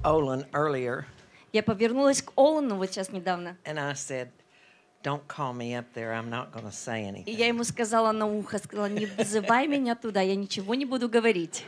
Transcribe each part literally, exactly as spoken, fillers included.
Olin earlier. Я повернулась к Олану вот сейчас недавно. And I said, don't call me up there. I'm not going to say anything. И я ему сказала на ухо, сказала, не вызывай меня туда, я ничего не буду говорить.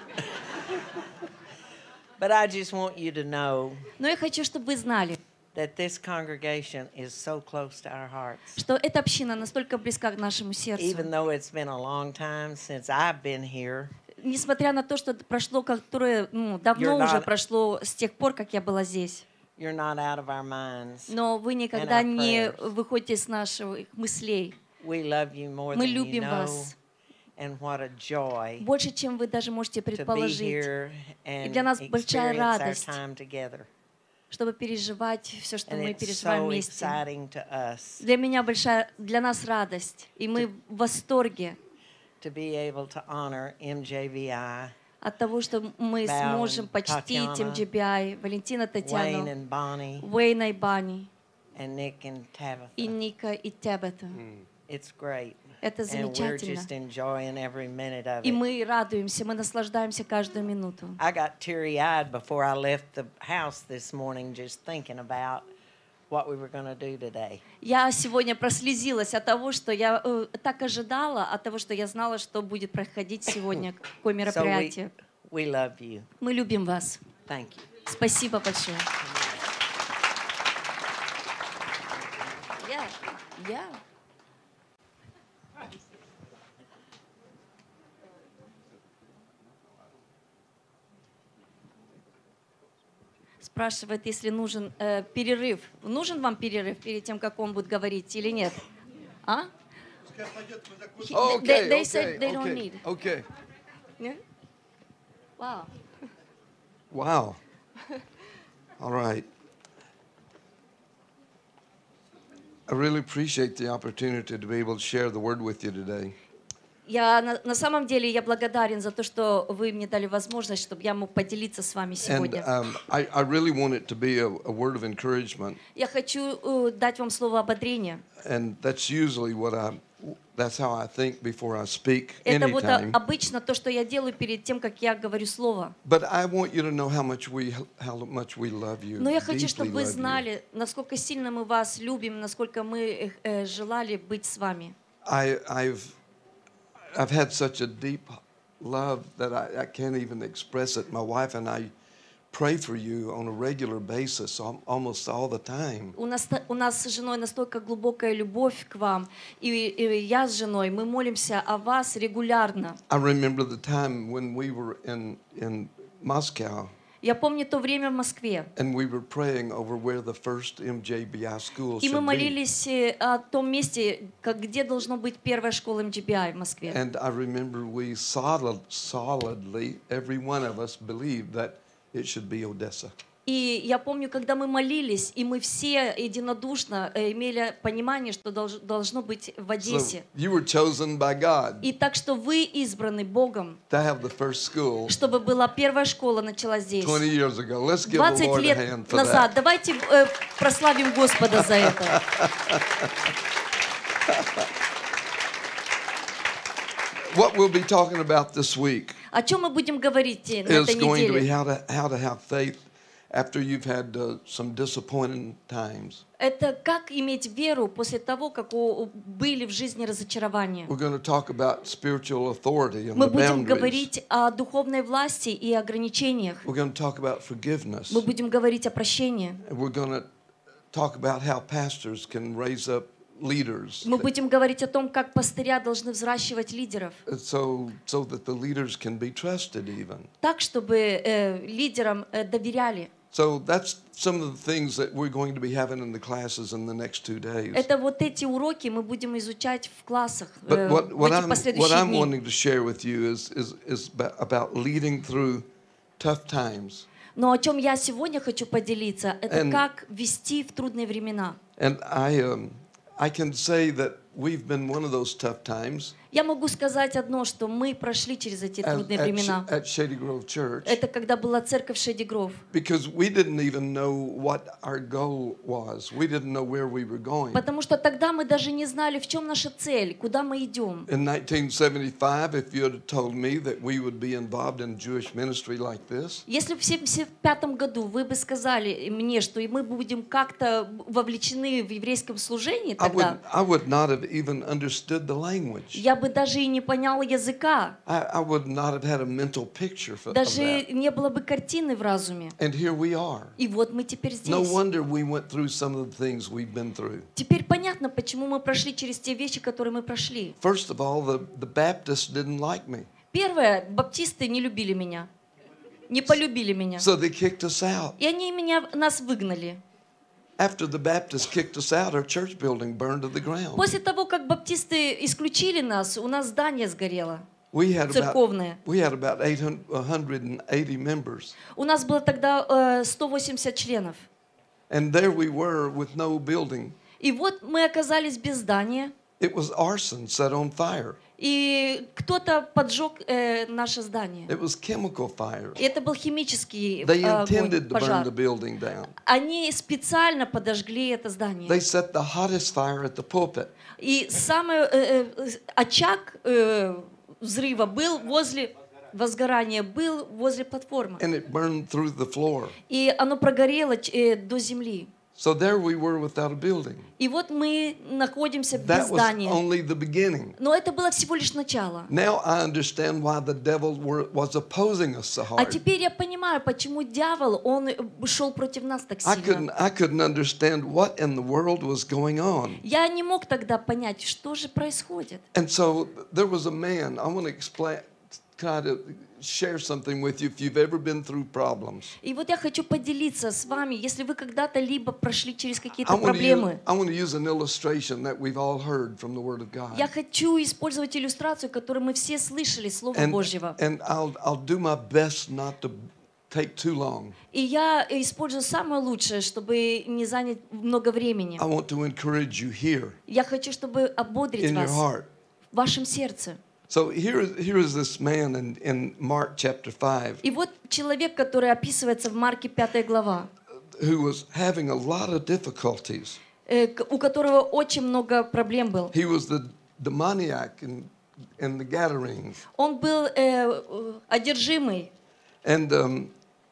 But I just want you to know. Но я хочу, чтобы вы знали, that this congregation is so close to our hearts. Что эта община настолько близка к нашему сердцу. Even though it's been a long time since I've been here. Несмотря на то, что прошло, которое ну, давно not, уже прошло с тех пор, как я была здесь. You're not out of our minds. Но вы никогда не выходите из наших мыслей. We love you more Мы than любим you know. вас. And what a joy больше, чем вы даже можете предположить. И для нас большая радость, чтобы переживать все, что мы переживаем вместе. Для меня большая, для нас радость, и мы в восторге от того, что мы сможем почтить эм джей би ай, Валентина, Татьяну, Уэйна и Банни, и Ника и Табета. Это замечательно. И мы радуемся, мы наслаждаемся каждую минуту. I got teary-eyed before I left the house this morning just thinking about what we were going to do today. Я сегодня прослезилась от того, что я э, так ожидала, от того, что я знала, что будет проходить сегодня, какое мероприятие. So we, we love you. Мы любим вас. Thank you. Спасибо большое. Yeah. Yeah. Спрашивает, если нужен э, перерыв. Нужен вам перерыв перед тем, как он будет говорить, или нет? А? Okay, they, they okay, said they okay, don't need. Okay. Yeah? Wow. Wow. All right. I really appreciate the opportunity to be able to share the word with you today. Я на, на самом деле я благодарен за то, что вы мне дали возможность, чтобы я мог поделиться с вами сегодня. And um, I, I really want it to be a, a word of encouragement. Я хочу uh, дать вам слово ободрения. And that's usually what I, that's how I think before I speak Это вот anytime. обычно то, что я делаю перед тем, как я говорю слово. But I want you to know how much we, how much we love you. Но я хочу, чтобы deeply вы love you. знали, насколько сильно мы вас любим, насколько мы э, желали быть с вами. I, I've I've had such a deep love that I, I can't even express it. My wife and I pray for you on a regular basis, almost all the time. У нас, у нас с женой настолько глубокая любовь к вам, и, и я с женой, мы молимся о вас регулярно. I remember the time when we were in in Moscow. Я помню то время в Москве. And we were praying over where the first эм джей би ай school should be. И мы молились о том месте, где должно быть первая школа эм джей би ай в Москве. And I remember we solid, solidly, every one of us believed that it should be Odessa. И я помню, когда мы молились, и мы все единодушно имели понимание, что должно быть в Одессе. So you were chosen by God. И так что вы избраны Богом, To have the first school. чтобы была первая школа началась здесь. twenty years ago. Let's give the двадцать Lord a лет hand for назад. that. Давайте э, прославим Господа за это. What we'll be talking about this week О чем мы будем говорить на is этой going to be неделе? how to how to have faith after you've had uh, some disappointing times. Это как иметь веру после того, как у, были в жизни разочарования. We're going to talk about spiritual authority and Мы the будем boundaries. говорить о духовной власти и ограничениях. We're going to talk about forgiveness. Мы будем говорить о прощении. And we're going to talk about how pastors can raise up leaders. Мы будем говорить о том, как пастыря должны взращивать лидеров. So, so that the leaders can be trusted even. Так, чтобы э, лидерам э, доверяли. So that's some of the things that we're going to be having in the classes in the next two days. Это вот эти уроки мы будем изучать в классах э, But what, в what, эти I'm, what последующие I'm дни. wanting to share with you is, is, is about leading through tough times. Но о чем я сегодня хочу поделиться, это And- как вести в трудные времена. And I, um, I can say that we've been one of those tough times. Я могу сказать одно, что мы прошли через эти at, трудные at, времена. at Shady Grove Church. Это когда была церковь Shady Grove. Because we didn't even know what our goal was. We didn't know where we were going. Потому что тогда мы даже не знали, в чем наша цель, куда мы идем. In nineteen seventy-five, if you had told me that we would be involved in Jewish ministry like this, Если в семьдесят пятом году вы бы сказали мне, что мы будем как-то вовлечены в еврейском служении, I would, тогда I would not have even understood the language. я бы даже и не понял языка. I, I would not have had a mental picture for, of Даже that. не было бы картины в разуме. And here we are. И вот мы теперь здесь. No wonder we went through some of the things we've been through. Теперь понятно, почему мы прошли через те вещи, которые мы прошли. First of all, the, the Baptists didn't like me. Первое, баптисты не любили меня, не полюбили меня. So they kicked us out. И они меня, нас выгнали. After the Baptists kicked us out, our church building burned to the ground. После того, как баптисты исключили нас, у нас здание сгорело. We had about, Церковное. we had about eight hundred eighty members. У нас было тогда э, сто восемьдесят членов. And there we were with no building. И вот мы оказались без здания. It was arson set on fire. И кто-то поджег э, наше здание. It was chemical fire. И это был химический They э, огонь, intended to burn пожар. the building down. Они специально подожгли это здание. They set the hottest fire at the pulpit. И самый э, э, очаг э, взрыва был возле возгорания был возле платформы. And it burned through the floor. И оно прогорело э, до земли. So there we were without a building. И вот мы находимся без That was здания. only the beginning. Но это было всего лишь начало. Now I understand why the devil were, was opposing us so А hard. теперь я понимаю, почему дьявол, он шел против нас так I couldn't, сильно. I couldn't understand what in the world was going on. Я не мог тогда понять, что же происходит. And so there was a man, I want to explain, try to share something with you if you've ever been through problems. И вот я хочу поделиться с вами, если вы когда-то либо прошли через I какие-то want, to use, проблемы. I want to use an illustration that we've all heard from the Word of God. Я хочу использовать иллюстрацию, которую мы все слышали, Слово And, Божьего. and I'll, I'll do my best not to take too long. И я использую самое лучшее, чтобы не занять много времени. I want to encourage you here Я хочу, чтобы ободрить in your вас heart. в вашем сердце. So here, is- here is this man in, in Mark chapter five И вот человек, который описывается в Марке пятая глава, who was having a lot of difficulties. э, к- у которого очень много проблем был. He was the demoniac in, in the Gadarenes. Он был э, э, одержимый. And um,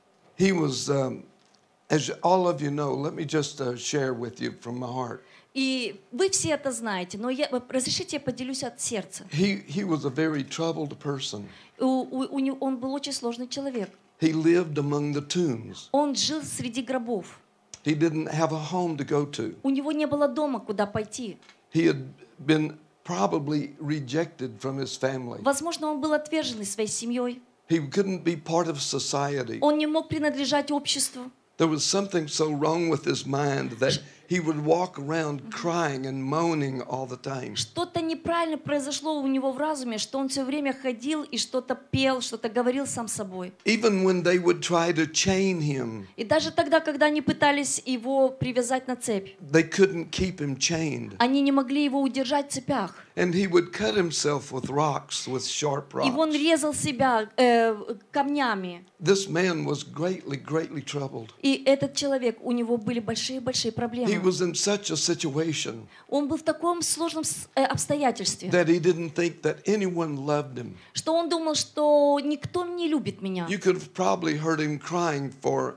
he was, um, as all of you know, let me just uh, share with you from my heart. И вы все это знаете, но я, разрешите, я поделюсь от сердца. He, he was a very troubled person. У, у- у него- он был очень сложный человек. He lived among the tombs. Он жил среди гробов. He didn't have a home to go to. У него не было дома, куда пойти. He had been probably rejected from his family. Возможно, он был отвержен своей семьей. He couldn't be part of society. Он не мог принадлежать обществу. There was something so wrong with his mind that he would walk around crying and moaning all the time. Что-то неправильно произошло у него в разуме, что он все время ходил и что-то пел, что-то говорил сам собой. Even when they would try to chain him, И даже тогда, когда они пытались его привязать на цепь, they couldn't keep him chained. они не могли его удержать в цепях. And he would cut himself with rocks, with sharp И он rocks. резал себя э, камнями. This man was greatly, greatly troubled. И этот человек, у него были большие-большие He проблемы. was in such a situation Он был в таком сложном с- э, обстоятельстве, that he didn't think that anyone loved him. что он думал, что никто не любит меня. You could have probably heard him crying for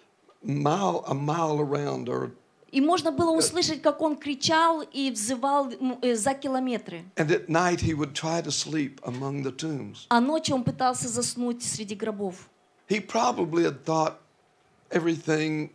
mile, a mile around, or И можно было услышать, как он кричал и взывал м, э, за километры. and at night he would try to sleep among the tombs. А ночью он пытался заснуть среди гробов. He probably had thought everything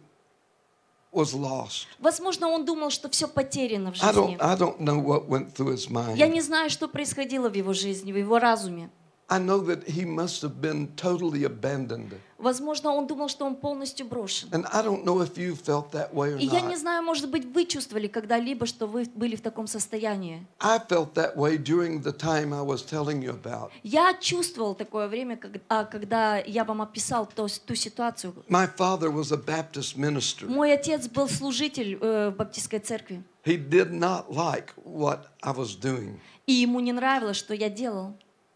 was lost. Возможно, он думал, что все потеряно в I don't, жизни. I don't know what went through his Я mind. не знаю, что происходило в его жизни, в его разуме. I know that he must have been totally abandoned. Возможно, он думал, что он полностью брошен. And I don't know if you felt that way or И я не not. знаю, может быть, вы чувствовали когда-либо, что вы были в таком состоянии. I felt that way during the time I was telling you about. Я чувствовал такое время, когда, когда я вам описал то, ту ситуацию. My father was a Baptist minister. Мой отец был служитель э, в баптистской церкви. He did not like what I was doing. И ему не нравилось, что я делал.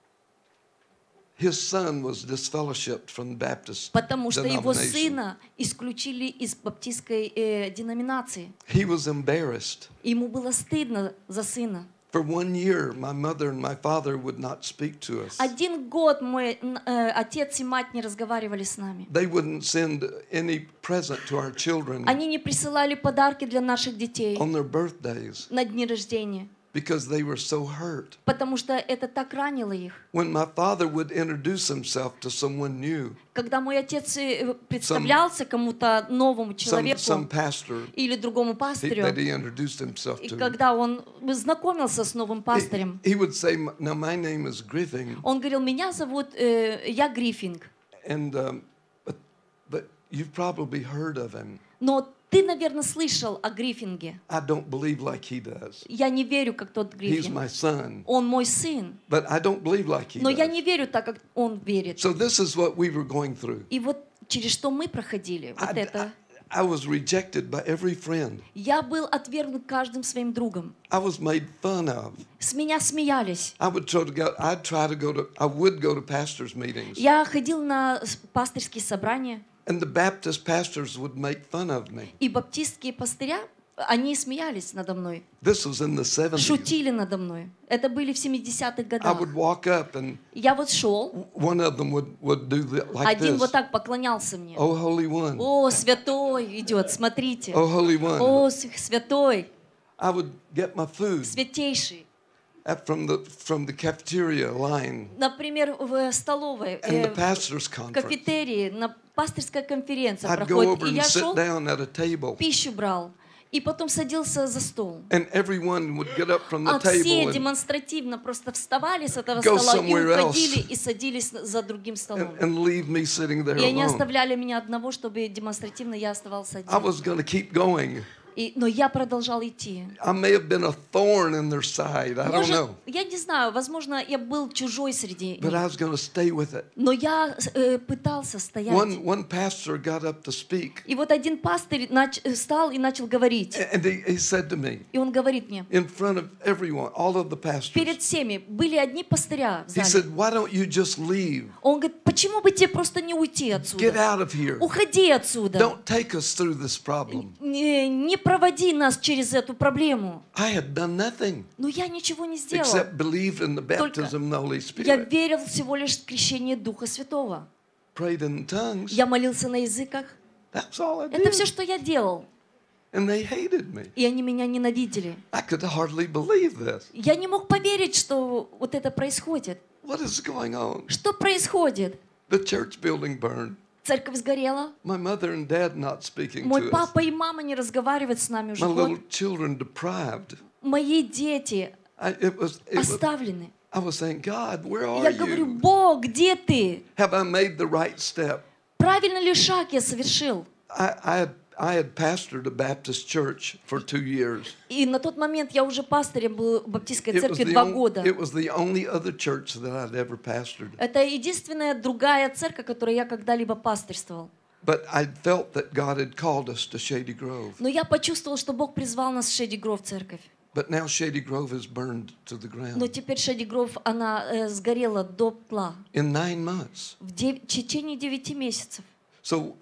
His son was disfellowshipped from Baptist Потому что его denomination. сына исключили из баптистской э, деноминации. He was embarrassed. Ему было стыдно за сына. For one year, my mother and my father would not speak to us. Один год мой э, отец и мать не разговаривали с нами. They wouldn't send any present to our children Они не присылали подарки для наших детей on their birthdays на дни рождения, because they were so hurt. потому что это так ранило их. When my father would introduce himself to someone new, Когда мой отец э, представлялся кому-то новому some, человеку some pastor или другому he, пастырю, that he introduced himself и to, когда он знакомился с новым he, пастырем, he would say, "Now my name is Griffin, он говорил: меня зовут, э, я Гриффинг, and um, but, but you've probably heard of him. но ты, наверное, слышал о Гриффинге. I don't believe like he does. Я не верю, как тот He's Гриффинг. my son, Он мой сын, but I don't believe like he но я does." не верю так, как он верит. So this is what we were going through. И вот через что мы проходили, вот I, это. I, I was rejected by every friend. Я был отвергнут каждым своим другом. I was made fun of. С меня смеялись. I would try to go. I'd try to go to. I would go to pastors' meetings, Я ходил на пастырские собрания, and the Baptist pastors would make fun of me. и баптистские пастыря, они смеялись надо мной, This was in the seventies. шутили надо мной. Это были в семидесятых I годах. would walk up, and Я вот шел, one of them would would do the, like один this. вот так поклонялся мне. Oh, Holy One. О, святой идет, смотрите. Oh, Holy One. О, святой, I would get my food святейший. at- from the from the cafeteria line Например, в столовой, and the э, pastors' в conference. кафетерии, на пасторская конференция I'd go проходит. over И and я sit шел, down at a table, пищу брал, и потом садился за стол. and everyone would get up from the А все table and, демонстративно просто вставали с этого Go стола и somewhere else. уходили и садились за другим столом. and, and leave me sitting there И они alone. оставляли меня одного, чтобы демонстративно я оставался I один. was going to keep going. И, но я продолжал идти. I may have been a thorn in their side. I don't Может, know. я не знаю, возможно, я был чужой среди But них. I was going to stay with it. Но я э, пытался стоять. One one pastor got up to speak, И вот один пастырь нач- встал и начал говорить. and he, he said to me, И он говорит мне, in front of everyone, all of the pastors, перед всеми были одни пастыря в he зале. said, "Why don't you just leave? Он говорит: почему бы тебе просто не уйти Get отсюда? out of here. Уходи отсюда. Don't take us through this problem." Не, не проводи нас через эту проблему. I had done nothing Но я ничего не сделал. except believed in the Только baptism of the Holy Я Spirit, верил всего лишь в крещение Духа Святого. prayed in tongues. Я молился на языках. That's all I Это все, did. что я делал. And they hated me. И они меня ненавидели. I could hardly believe this. Я не мог поверить, что вот это происходит. What is going on? Что происходит? The church building burned. Церковь сгорела. My mother and dad not speaking Мой to us. папа и мама не разговаривают с нами уже My год. little children deprived. Мои дети I, it was, it was, оставлены. I was saying, God, where are Я говорю: you? Бог, где ты? Have I made the right step? Правильно ли шаг я совершил? I, I, had, I had pastored a Baptist church for two years. И на тот момент я уже пастором был в баптистской It was, церкви the два on, года. it was the only other church that I'd ever pastored. Это единственная другая церковь, которой я когда-либо пасторствовал. But I felt that God had called us to Shady Grove. Но я почувствовал, что Бог призвал нас в Шеди Гров церковь. But now Shady Grove is burned to the Но ground. теперь Шеди Гров, она э, сгорела до тла In nine months. в дев- в течение девяти месяцев. So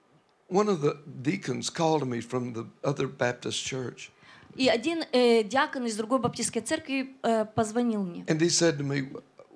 one of the deacons called me from the other Baptist church. И один э, диакон из другой баптистской церкви э, позвонил мне. And he said to me,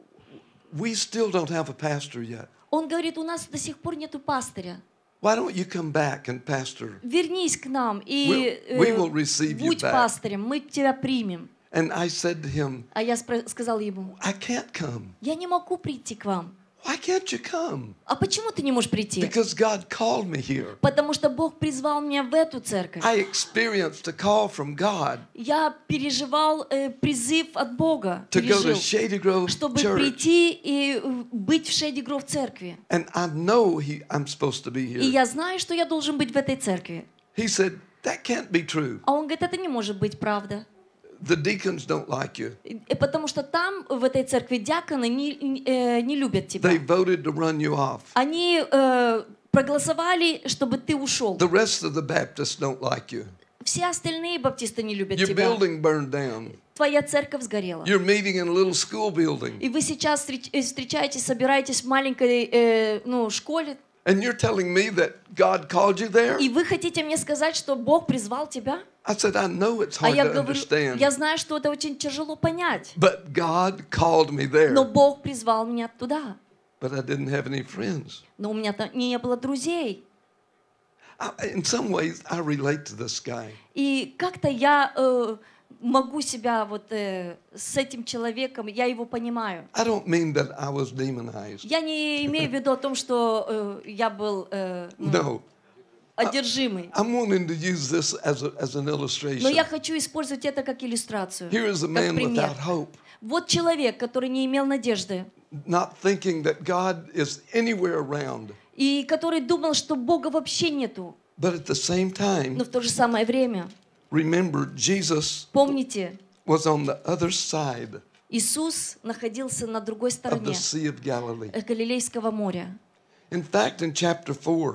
"We still don't have a pastor yet. Он говорит: у нас до сих пор нету пастыря. Why don't you come back and pastor?" Вернись к нам и We- we э, will receive you будь back. пастырем, мы тебя примем. And I said to him, А я спро- сказал ему: "I can't come. я не могу прийти к вам. Why can't you come? А почему ты не можешь прийти? Because God called me here. Потому что Бог призвал меня в эту церковь. I experienced a call from God. Я переживал э, призыв от Бога, To go to пережил, Shady Grove чтобы Church. прийти и быть в Шейди Гров церкви. And I know he, I'm supposed to be here. И я знаю, что я должен быть в этой церкви. He said, that can't be true. А он говорит, это не может быть правда. The deacons don't like you. И потому что там, в этой церкви, диаконы не, э, не любят тебя. They voted to run you off. Они э, проголосовали, чтобы ты ушел. The rest of the Baptists don't like you. Все остальные баптисты не любят Your тебя. building burned down. Твоя церковь сгорела. You're meeting in a little school building. И вы сейчас встречаетесь, собираетесь в маленькой э, ну, школе. And you're telling me that God called you there? И вы хотите мне сказать, что Бог призвал тебя? I said, I know it's А hard я to говорю, understand. я знаю, что это очень тяжело понять. But God called me there. Но Бог призвал меня туда. But I didn't have any friends. Но у меня там не было друзей. I, in some ways, I relate to this guy. И как-то я э, могу себя вот э, с этим человеком, я его понимаю. I don't mean that I was demonized. Я не имею в виду о том, что э, я был э, ну, No. одержимый. I'm wanting to use this as, a, as an Но illustration. я хочу использовать это как иллюстрацию, Here is a как man пример. without hope, Вот человек, который не имел надежды, not thinking that God is anywhere around. и который думал, что Бога вообще нету. But at the same time, Но в то же самое время, remember, Jesus помните, was on the other side Иисус находился на другой of стороне the Sea of Galilee. Галилейского моря. In fact, in chapter four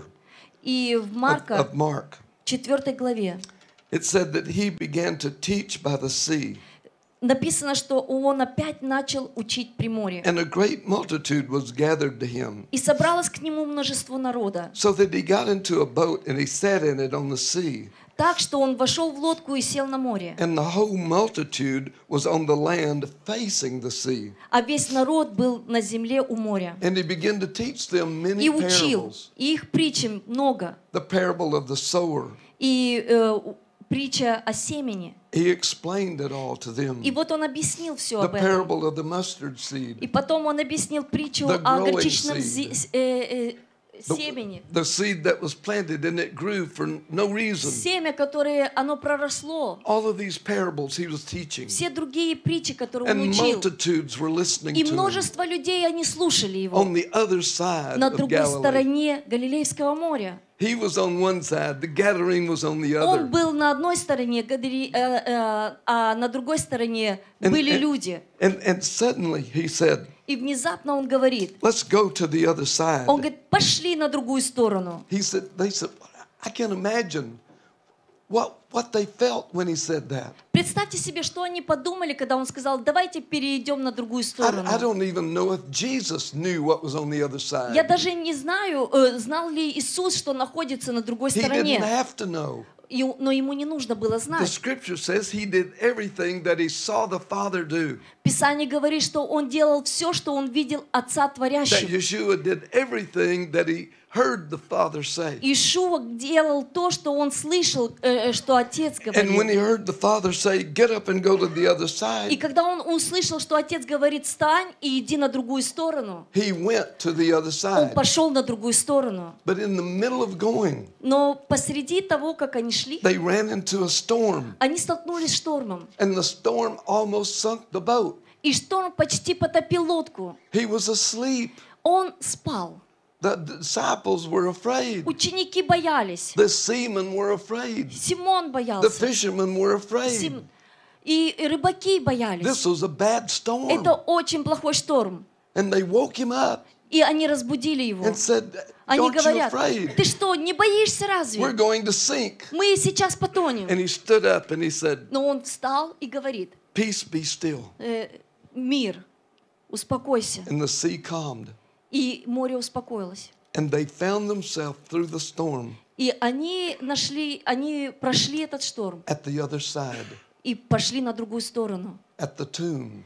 И в of, Марка, of Mark, четвёртой главе, it said that he began to teach by the sea, написано, что он опять начал учить при море. and a great multitude was gathered to him, И собралось к нему множество народа. so that he got into a boat and he sat in it on the sea. Так что он вошел в лодку и сел на море. And the whole multitude was on the land facing the sea. А весь народ был на земле у моря. And he began to teach them many И учил. parables. И их притчам много. The parable of the sower. И э, притча о семени. He explained it all to them. И вот он объяснил все The об этом. parable of the mustard seed. И потом он объяснил притчу The о growing горчичном seed. зи- э, э, The, семени. the seed that was planted and it grew for no reason. Семя, которое оно проросло. All of these parables he was teaching. Все другие притчи, которые он And учил. multitudes were listening И to him множество людей, они слушали его. on the other side На of другой Galilee. стороне Галилейского моря. He was on one side, the gathering was on the Он other. был на одной стороне, Гадари- э, э, а на другой стороне And- были and- люди. And, and suddenly he said, И внезапно он говорит, let's go to the other side. он говорит, пошли на другую сторону. He said, they said, I can't imagine what, what they felt when he said that. Представьте себе, что они подумали, когда он сказал, давайте перейдем на другую I, сторону. I don't even know if Jesus knew what was on the other Я side. даже не знаю, э, знал ли Иисус, что находится на другой He didn't стороне. have to know. И- но ему не нужно было The знать. scripture says he did everything that he saw the Father do. Писание говорит, что он делал все, что он видел Отца That Творящего. Yeshua did everything that he heard the Father say. Ишуа делал то, что он слышал, э, что Отец And when he говорил. heard the Father say, get up and go to the other И side, когда он услышал, что Отец говорит, встань и иди на другую сторону, he went to the other он side. пошел на другую сторону. But in the middle of going, Но посреди того, как они шли, they ran into a storm, они столкнулись с штормом. and the storm almost sunk the boat. И шторм почти потопил лодку. He was asleep. Он спал. The disciples were afraid. Ученики боялись. The seamen were afraid. Симон The боялся. fishermen were afraid. Сим- И рыбаки This боялись. was a bad storm. Это очень плохой шторм. And they woke him up И они разбудили его. and said, Они don't you говорят, afraid? ты что, не боишься We're разве? going to sink. Мы сейчас потонем. And he stood up and he said, Но он встал и говорит, peace be still. «Э, мир, успокойся. And the sea calmed. И море успокоилось. And they found themselves through the storm И они нашли, они прошли этот шторм at the other side, и пошли на другую сторону. at the tomb.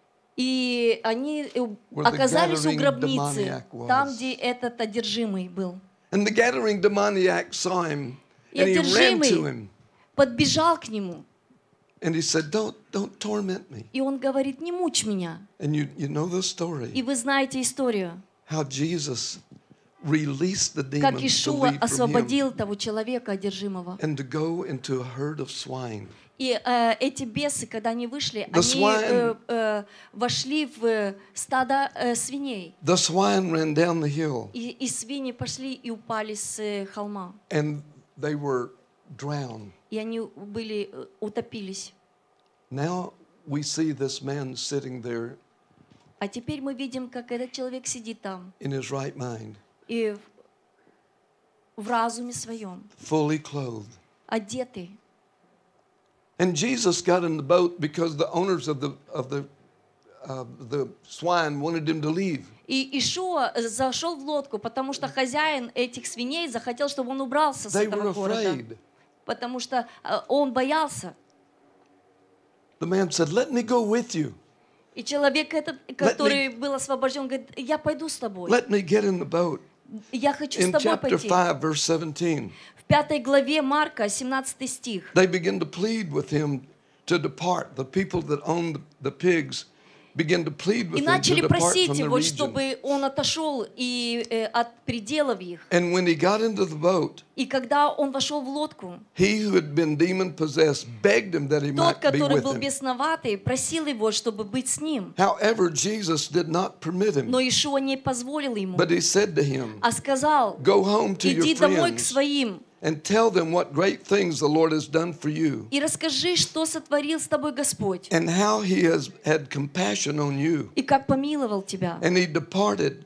И они э, Where the оказались у gathering гробницы, demoniac was. там, где этот одержимый был. And the gathering demoniac saw him, И and he ran to одержимый him, подбежал к нему, and he said, don't, don't torment me. и он говорит, не мучь меня. And you, you know the И story. вы знаете историю. how Jesus released the demons как to Иешуа leave from him освободил того человека одержимого. and to go into a herd of swine. И э, эти бесы, когда они вышли, The они э, э, вошли в стадо э, свиней. The swine ran down the hill И, и свиньи пошли и упали с э, холма. and they were drowned. И они были, э, утопились. Now we see this man sitting there А теперь мы видим, как этот человек сидит там in his right mind, и в, в разуме своем, fully clothed. одетый. And Jesus got in the boat because the owners of the of the uh, the swine wanted him to leave. И Иешуа зашел в лодку, потому что хозяин этих свиней захотел, чтобы он убрался с They этого were города. afraid. Потому что э, он боялся. The man said, "Let me go with you. И человек этот, который был освобожден, говорит, я пойду с тобой. Let me get in the boat." Я хочу с In тобой chapter пойти. five, verse seventeen, В пятой главе Марка, семнадцатый стих. they begin to plead with him to depart. The people that owned the, the pigs begin to plead with И him to начали depart просить from the его, region. чтобы он отошел и, э, от пределов их. And when he got into the boat, И когда он вошел в лодку, he who had been demon possessed begged him that he тот, might be который with был him. бесноватый, просил его, чтобы быть с ним. However, Jesus did not permit him, Но Иешуа не позволил ему, but he said to him, а сказал, "Go home to your иди домой к friends своим and tell them what great things the Lord has done for you, и расскажи, что сотворил с тобой Господь, and how he has had compassion on you." и как помиловал тебя. And he departed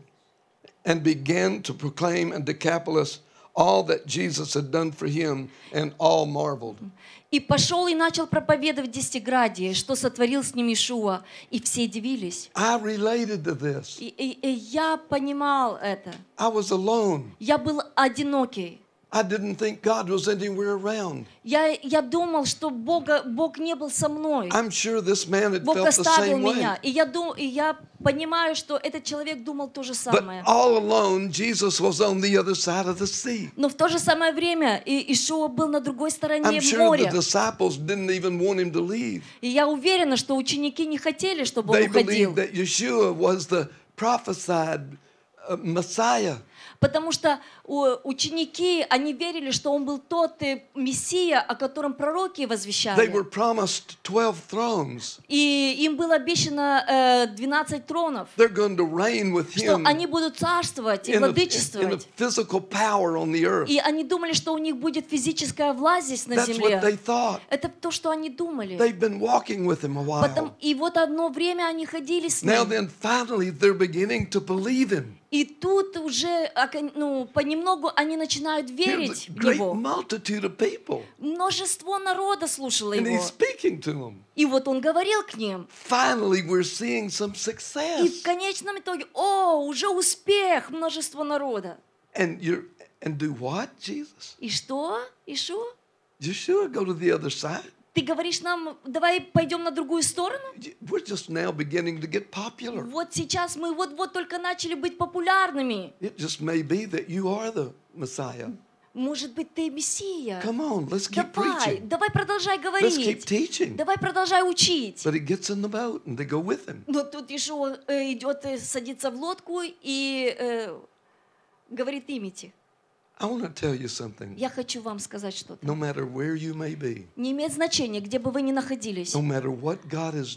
and began to proclaim in Decapolis all that Jesus had done for him, and all marveled. И пошел и начал проповедовать в Десятиградии, что сотворил с ним Иешуа, и все дивились. I related to this. И, и- и я понимал это. I was alone. Я был одинокий. I didn't think God was anywhere around. Я, я думал, что Бога, Бог не был со мной. I'm sure this man had Бог felt the оставил same way. меня. И я, дум, и я понимаю, что этот человек думал то же But самое. all alone, Jesus was on the other side of the sea. Но в то же самое время и Иешуа был на другой стороне I'm sure the моря. disciples didn't even want him to leave. И я уверена, что ученики не хотели, чтобы он They уходил. believed that Yeshua was the prophesied uh, Messiah. Потому что у- ученики, они верили, что он был тот э, Мессия, о котором пророки They возвещали. were promised twelve thrones. И им было обещано э, двенадцать тронов, They're going to reign with что him они будут царствовать и in a, in a владычествовать. physical power on the earth. И они думали, что у них будет физическая власть здесь на That's what земле. they thought. Это то, что они думали. They've been walking with him a Потом, while. и вот одно время они ходили с Now ним. then, finally, they're beginning to believe him. И тут уже око- ну, понемногу они начинают Here's верить a в great него. multitude of people. Множество народа слушало And его. he's speaking to them. И вот он говорил к ним. Finally, we're seeing some И в success. конечном итоге, о, уже успех, множество народа. And you're and do what, Jesus? И что, Иешуа? Yeshua, go to the other side. Ты говоришь нам, давай пойдем на другую сторону? We're just now beginning to get popular. Вот сейчас мы вот-вот только начали быть популярными. It just may be that you are the Messiah. Может быть, ты Мессия. Come on, let's keep Давай, preaching. давай продолжай Let's keep говорить. teaching. Давай продолжай учить. But he gets in the boat and they go with him. Но тут Иешуа э, идет, э, садится в лодку и э, говорит имите. I want to tell you something. Я хочу вам сказать что-то. No matter where you may be, Не имеет значения, где бы вы ни находились. no matter what God is,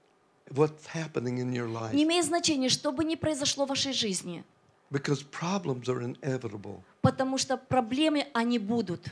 what's happening in your life, Не имеет значения, что бы ни произошло в вашей жизни. because problems are inevitable. Потому что проблемы, они будут.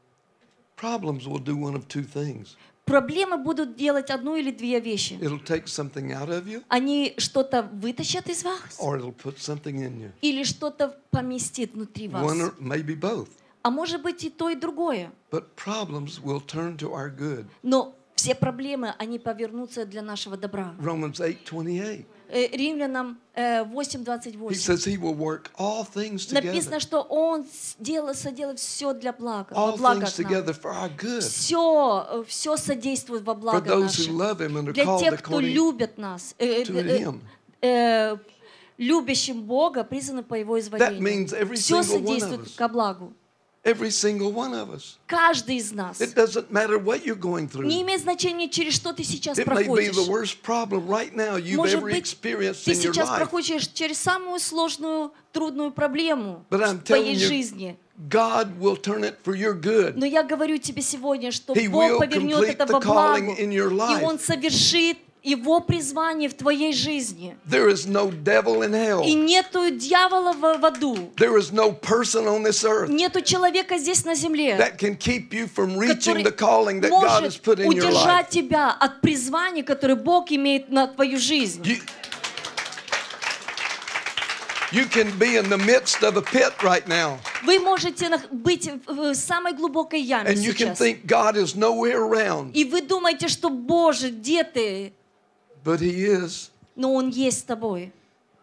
Problems will do one of two things. Проблемы будут делать одну или две вещи. It'll take something out of you, Они что-то вытащат из вас or it'll put something in you. или что-то поместит внутри вас. One or maybe both. А может быть и то, и другое. But problems will turn to our good. Но все проблемы, они повернутся для нашего добра. Romans eight twenty-eight. Э, Римлянам э, восемь двадцать He восемь. says he will work all things together. Написано, что Он сделал, соделает все для блага, во All благо things к нам. together for our good. Все, все содействует во For благо those наше. who love him and are Для called тех, кто according любит нас, э, to э, him. э, любящим Бога, призваны по Его That изволению. means every Все single one of содействует us. ко благу. Every single one of us. Каждый из нас. It doesn't matter what you're going through. Не имеет значения, через что ты сейчас It may be проходишь. the worst problem right now you've Может ever быть, experienced ты in your сейчас life. проходишь через самую сложную, трудную проблему But I'm в твоей telling you, жизни. God will turn it for your good. Но я говорю тебе сегодня, что He Бог will повернет complete это the во благо, calling in your и life. Он совершит Его призвание в твоей жизни. There is no devil in hell. И нету дьявола в, в аду. There is no person on this earth Нету человека здесь на земле, that can keep you from reaching который the calling that God has может put in your удержать life. тебя от призвания, которое Бог имеет на твою жизнь. You, you can be in the midst of a pit right now, Вы можете нах- быть в в самой глубокой яме and you can сейчас. think God is nowhere around, И вы думаете, что, Боже, где ты? but He is. Но Он есть с тобой.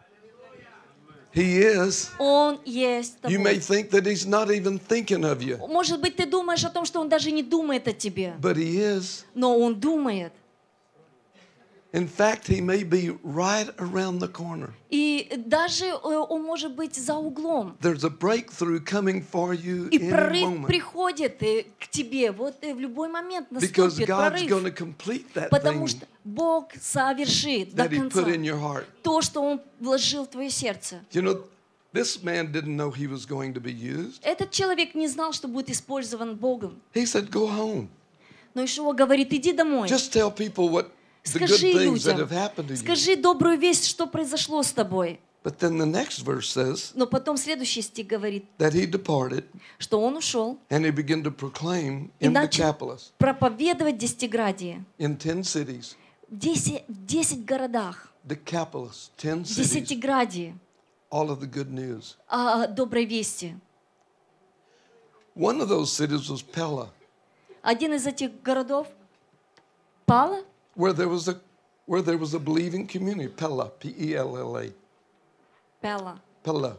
He is. Он есть с You may тобой. think that He's not even thinking of you, Может быть, ты думаешь о том, что Он даже не думает о тебе. but He is. Но Он думает. In fact, He may be right around the corner. И даже э, Он может быть за углом. There's a breakthrough coming for you И in a прорыв moment, приходит э, к тебе. Вот э, в любой момент because наступит God's going to прорыв. complete that Потому thing что Бог совершит до that He конца put in your heart. то, что Он вложил в твое сердце. You know, this man didn't know he was going to be used. Этот человек не знал, что будет использован Богом. He said, "Go home. Но Ишуа говорит, иди домой. Just tell people what the good Скажи things that людям, have happened to you." скажи добрую весть, что произошло с тобой. But then the next verse says Но потом следующий стих говорит, that he departed что он ушел and he began to proclaim и in начал Decapolis, проповедовать десятиградие. in ten cities. В десять, в десять городах, Decapolis, ten в cities, десятиградии all of the good news. о доброй вести. One of those cities was Pella, Один из этих городов, Пала, where there was a where there was a believing community. Pella, P E L L A. Пела, Pella,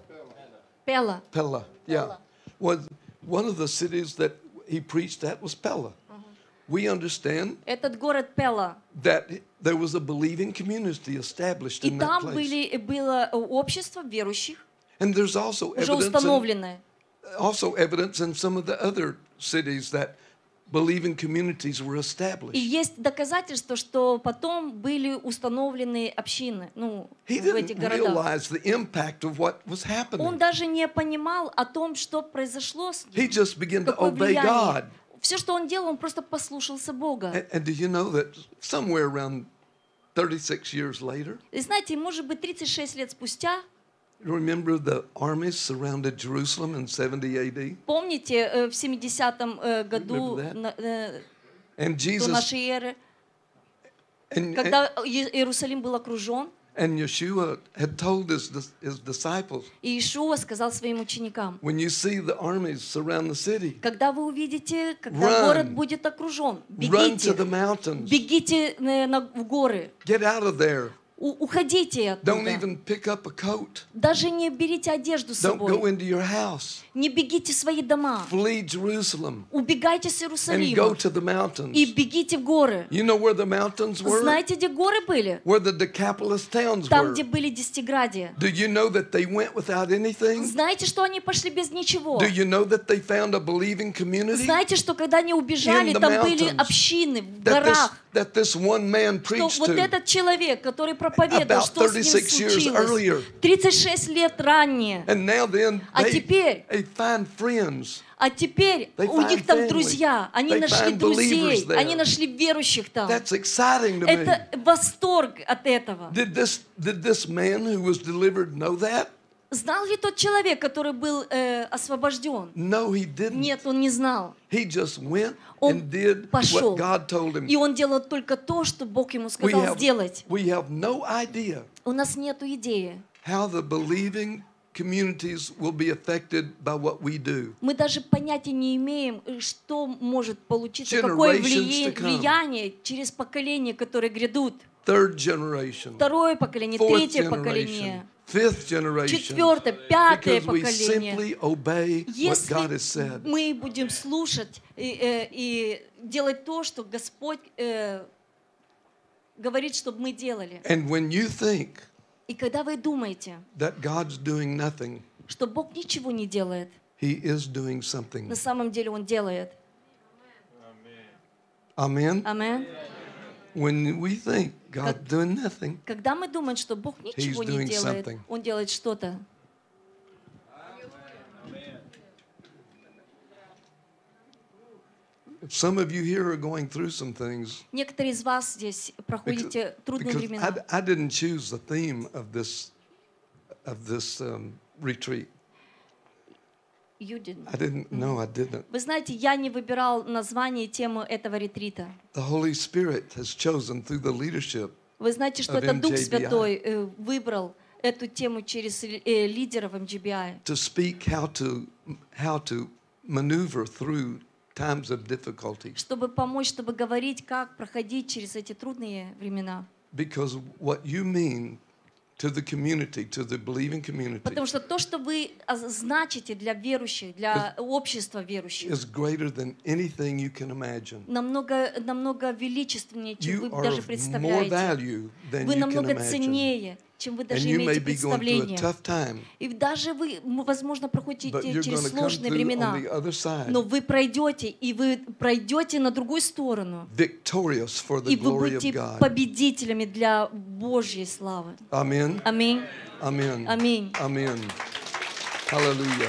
Пела. Pella. Yeah. Was one of the cities that he preached at was Pella. We understand Этот город Пела. that there was a believing community established И in that там place. были, было общество верующих, And there's also уже evidence in, установленное. also evidence in some of the other cities that believing communities were И established. есть доказательства, что потом были установлены общины, ну, He в этих didn't городах. realize the impact of what was Он happening. даже не понимал о том, что произошло с He ним, just began to какое obey God. влияние. Все, что он делал, он просто послушался Бога. And, and do you know that somewhere around thirty-six years later, И знаете, может быть, тридцать шесть лет спустя, remember the armies surrounded Jerusalem in seventy A D? помните, э, в семидесятом э, году Remember that? на- э, And до Jesus нашей эры, and, and, когда Е- Иерусалим был окружен, and Yeshua had told his, dis- his disciples, и Иешуа сказал своим ученикам, when you see the armies surround the city, когда вы увидите, когда Run. город будет окружен, run to the бегите, mountains, бегите э, на- в горы, get out of there. у- уходите Don't оттуда. even pick up a coat. Даже не берите одежду с Don't go собой, into your house. не бегите в свои дома, Flee Jerusalem убегайте с and go Иерусалима to the и mountains. бегите в горы. You know where the mountains were? Знаете, где горы были? Where the Decapolis towns Там, were. где были десятиградия. Do you know that they went without anything? Знаете, что они пошли без ничего? Do you know that they found a believing community? Знаете, что когда они убежали, In the там были mountains. общины в That this, горах, that this one man что preached вот to. этот человек, который проповедовал, About что с ним thirty-six years случилось, earlier. тридцать шесть лет ранее. And now then А they, теперь, they find friends. а теперь They у них find там family. друзья, они They нашли find друзей, believers there. они нашли верующих там. That's exciting to me. Это восторг от этого. Did this, did this man who was delivered know that? Знал ли тот человек, который был э, освобожден? No, he didn't. Нет, он не знал. He just went Он and did пошел. what God told him. И он делал только то, что Бог ему We сказал have, сделать. we have no idea У нас нет идеи. how the believing communities will be affected by what we do. Мы даже понятия не имеем, э, что может получиться, какое Generations влия- to come. влияние через поколения, которые грядут. Third generation, Второе поколение, fourth третье generation, поколение, fifth generation, четвертое, пятое because we поколение. simply obey what God has Если said. мы будем слушать и, э, и делать то, что Господь э, говорит, чтобы мы делали. And when you think И когда вы думаете, that God's doing nothing, что Бог ничего не делает, He is doing something. На самом деле Он делает. Amen. Amen. When we think God's doing nothing, когда мы думаем, что Бог ничего не делает, something. Он делает что-то. Some of you here are going through some things. Некоторые из вас здесь проходите трудные времена. I, I didn't choose the theme of this of this um, retreat. You didn't. I didn't. No, I didn't. Вы знаете, я не выбирал название и тему этого ретрита. The Holy Spirit has chosen through the leadership. Вы знаете, что это Дух Святой э, выбрал эту тему через э, лидеров эм джи би ай. To speak how to how to maneuver through times of difficulty. Чтобы помочь, чтобы говорить, как проходить через эти трудные времена. Because what you mean to the community, to the believing community, потому что то, что вы значите для верующих, для общества верующих, is greater than anything you can imagine. намного, намного величественнее, чем You вы даже представляете. Вы намного ценнее, чем вы даже имеете представление. И даже вы, возможно, проходите через сложные времена, но вы пройдете, и вы пройдете на другую сторону, и вы будете победителями для Божьей славы. Аминь. Аминь. Аминь. Аминь. Аминь. Аллилуйя.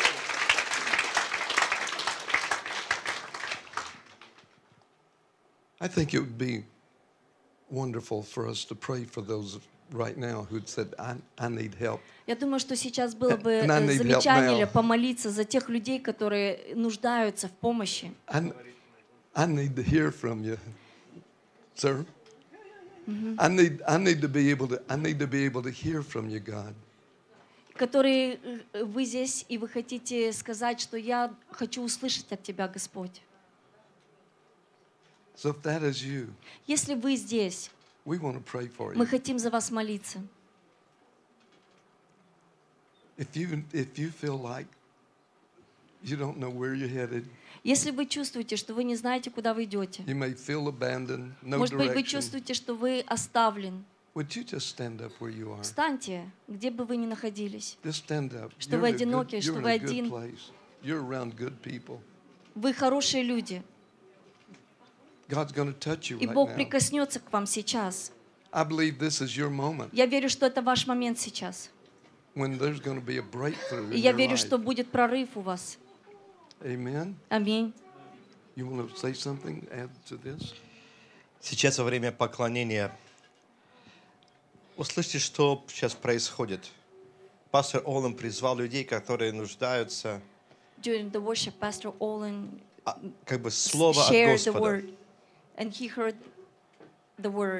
I think it would be wonderful for us to pray for those right now who said, I, I need help. Я думаю, что сейчас было бы замечание помолиться за тех людей, которые нуждаются в помощи. I, I need to hear from you, sir. Mm-hmm. I need, I need to be able to, I need to be able to hear from you, God. Которые вы здесь и вы хотите сказать, что я хочу услышать от тебя, Господь. So if that is you, если вы здесь, we want to pray for you. Мы хотим за вас молиться. If you, if you feel like you don't know where you're headed, если вы чувствуете, что вы не знаете, куда вы идете, you may feel abandoned, no может быть, вы direction. чувствуете, что вы оставлен, Would you just stand up where you are? встаньте, где бы вы ни находились. Just stand up. Что вы одиноки, что вы один. You're around good people. Вы хорошие люди. God's going to touch you И right Бог now. прикоснется к вам сейчас. I believe this is your moment. Я верю, что это ваш момент сейчас. When there's going to be a breakthrough И in я your верю, life. что будет прорыв у вас. Amen. Аминь. You want to say something, add to this? Сейчас во время поклонения услышьте, что сейчас происходит. Пастор Олен призвал людей, которые нуждаются. During the worship, Pastor Olin как бы слово от shared Господа. the word, and he heard the word.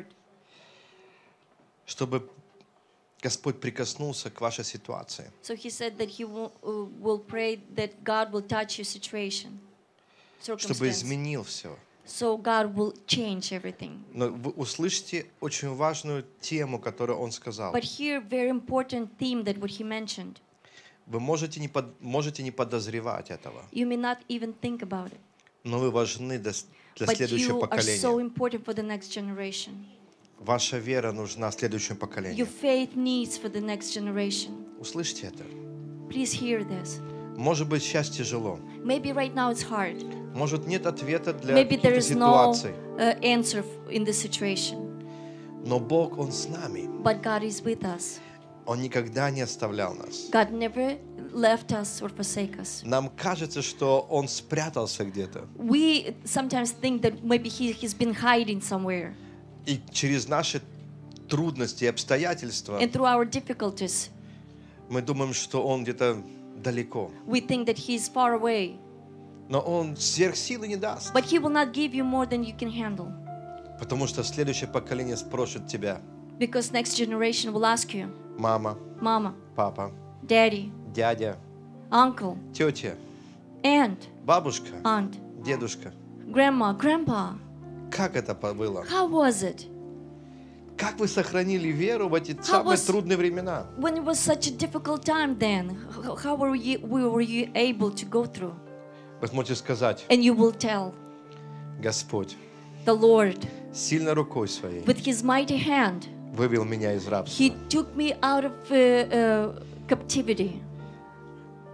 Чтобы Господь прикоснулся к вашей ситуации. So he said that he will, uh, will pray that God will touch your situation, Чтобы circumstance. изменил все. So God will change everything. Но вы услышите очень важную тему, которую он сказал. But here, very important theme that what he mentioned. Вы можете не, под, можете не подозревать этого. You may not even think about it. Но вы важны для, для But следующего you are поколения. so important for the next generation. Ваша вера нужна следующему Your поколению. faith needs for the next generation. Услышьте это. Please hear this. Может быть, сейчас тяжело. Maybe right now it's hard. Может, нет ответа для Maybe there каких-то is no ситуаций. uh, answer in this situation. Но Бог, Он с нами. But God is with us. Он никогда не оставлял нас. God never left us or forsake us. Нам кажется, что Он спрятался где-то. We sometimes think that maybe he, he's been hiding somewhere. И через наши трудности и обстоятельства And through our difficulties, мы думаем, что Он где-то далеко. we think that he's far away. Но Он сверхсилы не даст. But he will not give you more than you can handle. Потому что следующее поколение спросит тебя. Because next generation will ask you, Мама, Mama, папа, Daddy, дядя, Uncle, тетя, Aunt, бабушка, Aunt, дедушка. Grandma, Grandpa, Как это было? how was it? Как вы сохранили веру в эти самые was- трудные времена? When it was such a difficult time then, h- how were you, were you able to go through? Вы сможете сказать, And you will tell, Господь the Lord, сильно рукой своей with his mighty hand, вывел меня из рабства. he took me out of uh, uh, captivity.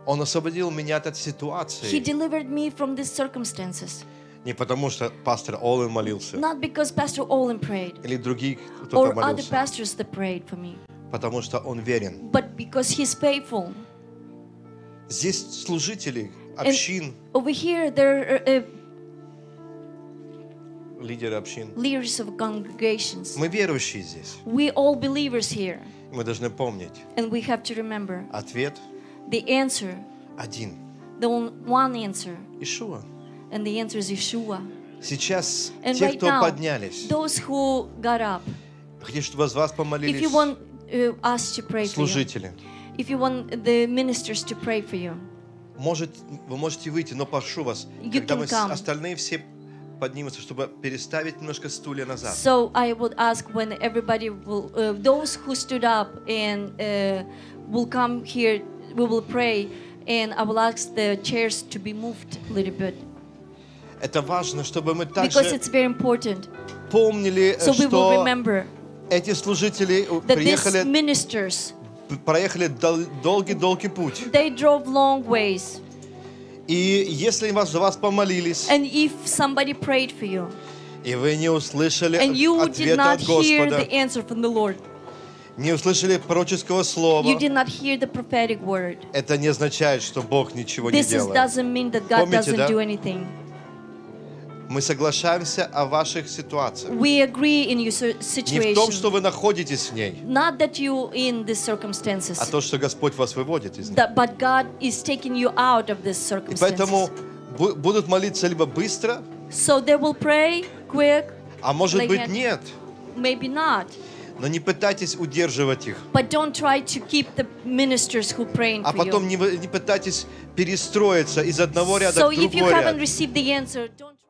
Он освободил меня от этой He ситуации. delivered me from these circumstances. Не потому, что пастор Олен молился. Not because Pastor Olin prayed Или другие кто-то or other молился. pastors that prayed for me, Потому что он верен. but because He's faithful. Здесь служители общин, Over here, there are uh, лидеры общин. leaders of congregations. Мы верующие здесь. We all believers here, Мы должны помнить. and we have to remember Ответ the answer, один. the one one answer, Ишуа. and the answer is Yeshua. Сейчас And те, right кто now, поднялись, those who got up, хотите, чтобы вас if помолились you want uh, us to pray for you, служители. if you want the ministers to pray for you, Может, вы можете выйти, но прошу вас, You когда can мы с- come. остальные все поднимутся, чтобы переставить немножко стулья назад. so I would ask when everybody will, uh, those who stood up and uh, will come here, we will pray, and I will ask the chairs to be moved a little bit Это важно, чтобы мы because также it's very important. помнили, So we will что remember эти служители that these приехали, ministers, проехали дол- долгий-долгий путь. they drove long ways, И если вас, за вас помолились, and if somebody prayed for you и вы не услышали and you did ответа not от hear Господа, the answer from the Lord, не услышали пророческого слова, you did not hear the prophetic word, это не означает, что Бог ничего не this is, делает. doesn't mean that God Помните, doesn't да? do anything. Мы соглашаемся о ваших ситуациях. We agree in your si- Не в том, situation, что вы находитесь в ней, not that you in these circumstances, а то, что Господь вас выводит из них. that, but God is taking you out of these И поэтому circumstances. бу- будут молиться либо быстро, So they will pray quick, а может Like быть that. нет. maybe not, Но не пытайтесь удерживать их. but don't try to keep the ministers who praying А for потом you. не, вы- не пытайтесь перестроиться из одного ряда So в if you другой haven't ряд. received the answer, don't